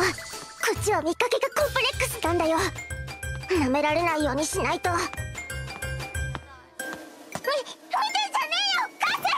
口は見かけがコンプレックスなんだよ。舐められないようにしないと。見てんじゃねえよカセ。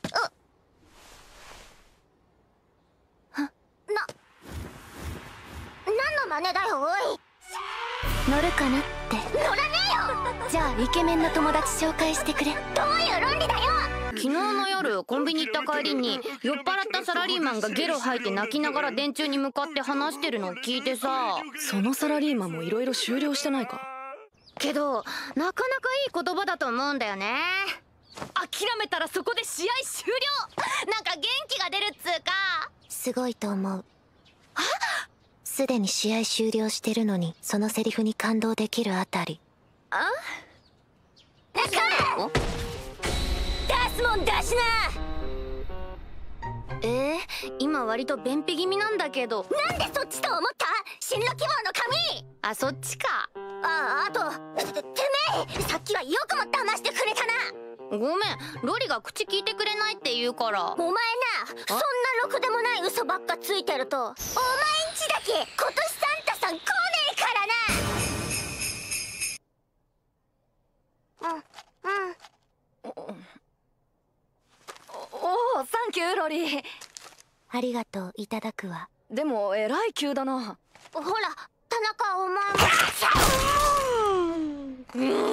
何の真似だよおい。 乗るかなって。 乗らねえよ。 じゃあイケメンの友達紹介してくれ。 どういう論理だよ。 昨日の夜コンビニ行った帰りに酔っ払ったサラリーマンがゲロ吐いて泣きながら電柱に向かって話してるのを聞いてさ。 そのサラリーマンもいろいろ終了してないか。 けどなかなかいい言葉だと思うんだよね。 諦めたらそこで試合終了。 なんか元気が出るっつうか。 すごいと思う。すでに試合終了してるのにそのセリフに感動できるあたり。 あ、 出すもん出しな。 今割と便秘気味なんだけど。 なんでそっちと思った。進路希望の紙。 あ、そっちか。 あとてめえさっきはよくも騙してくれたな。 ごめん、ロリが口聞いてくれないって言うから。 お前な、そんなろくでもない嘘ばっかついてるとお前んちだけ今年サンタさん来ねえからな。 おお、サンキューロリー。 ありがとう、いただくわ。 でもえらい急だな。 ほら田中お前も